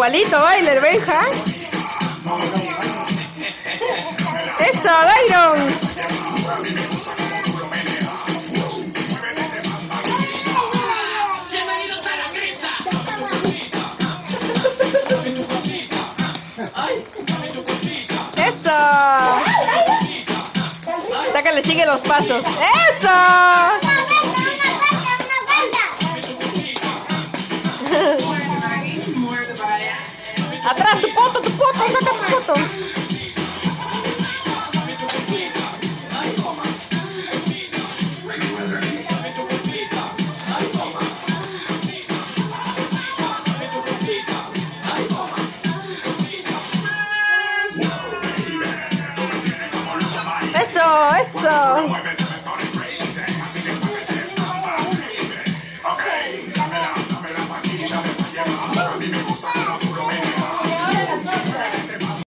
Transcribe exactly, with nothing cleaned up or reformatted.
Igualito baila el Benja. ¡Eso, Dairon! ¡Bienvenidos a la cripta! ¡Dame tu cosita! ¡Ay! ¡Dame tu cosita! ¡Eso! Hasta que le sigue los pasos. ¡Eso! Atrás, tu foto, tu foto, saca tu foto. Eso, eso.